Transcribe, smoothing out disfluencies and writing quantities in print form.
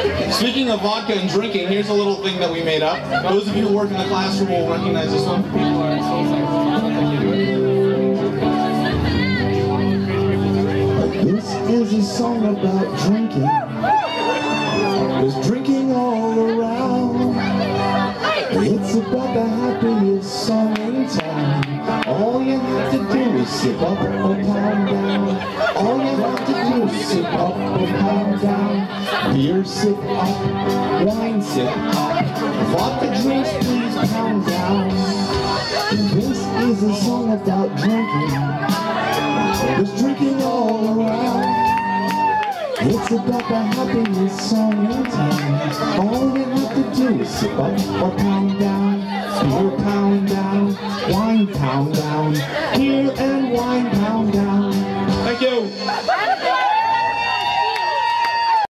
Speaking of vodka and drinking, here's a little thing that we made up. Those of you who work in the classroom will recognize this one. This is a song about drinking. There's drinking all around. It's about the happiest song in town. All you have to do is sip up or pound down. All you have to do is sip up or pound down. Beer sip up, wine sip up. Vodka drinks please pound down. This is a song about drinking. There's drinking all around. It's about the happiest song in town. All you have to do is sip up or pound down. Beer pound down, wine pound down. Here